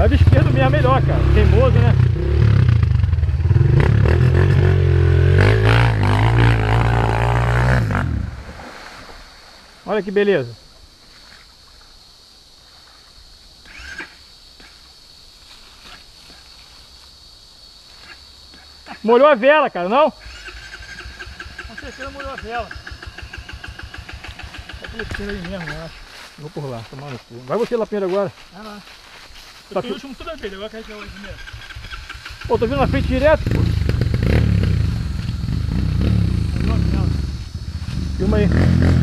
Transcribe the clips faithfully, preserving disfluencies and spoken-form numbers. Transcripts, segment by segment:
Lado esquerdo mesmo é melhor, cara. Teimoso, né? Olha que beleza. Molhou a vela, cara, não? Com certeza molhou a vela. Tá pelo espelho aí mesmo, eu acho. Vou por lá, tomar no cu. Vai você lá primeiro agora. Vai lá. Eu tá tenho o último toda vez, agora quer que eu vou primeiro. Pô, tô vindo na frente direto, pô. Filma aí.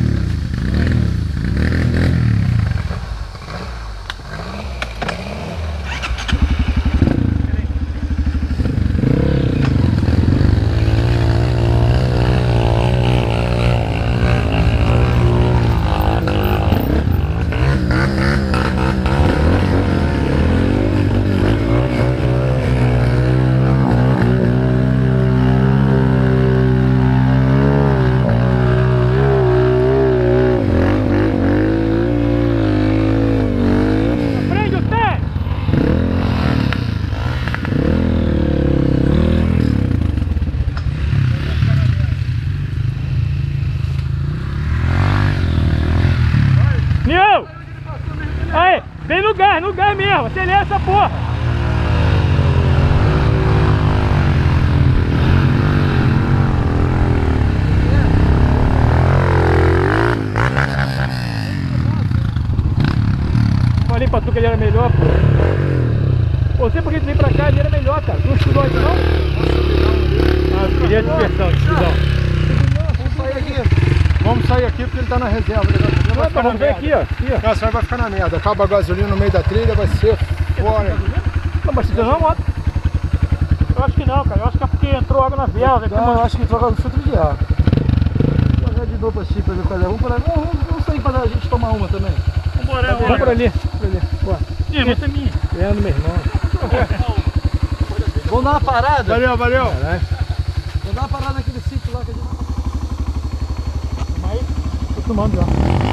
Aí, vem no gás, no gás mesmo, acelera essa porra. Falei pra tu que ele era melhor, pô. Você porque tu veio pra cá, ele era melhor, cara. Tu não estudou isso não? Ah, eu queria diversão, discussão. Vamos sair aqui. Vamos sair aqui porque ele tá na reserva. Não, tá, vamos ver aqui, ó. Aqui, ó. Nossa, vai ficar na merda. Acaba a gasolina no meio da trilha, vai ser fora. Não, mas você não é moto. Eu acho que não, cara. Eu acho que é porque entrou água na vela. Não, eu acho que entrou água no filtro de ar. Vou jogar de novo pra Chico pra ver qual é. Vamos, pra... vamos, vamos sair pra a gente tomar uma também. Vambora, tá, vamos por ali. Por ali. Bora. Ih, moto é minha. É do meu irmão. Vamos dar uma parada. Valeu, valeu. Caralho. Vamos dar uma parada naquele sítio lá que a gente... Aí, tô filmando já.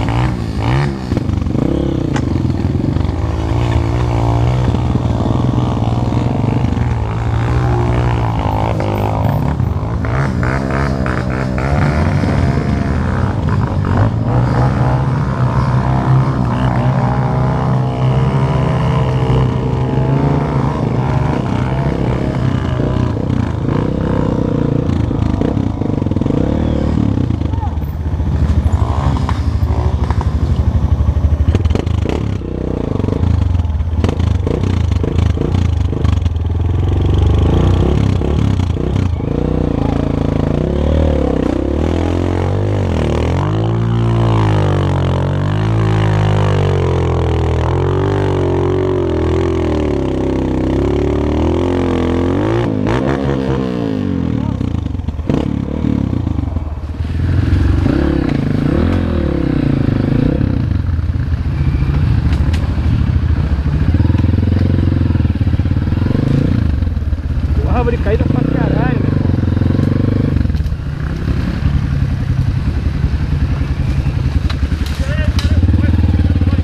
Árvore caída pra caralho, meu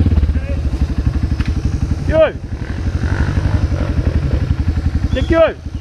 irmão. Que houve? Que que houve?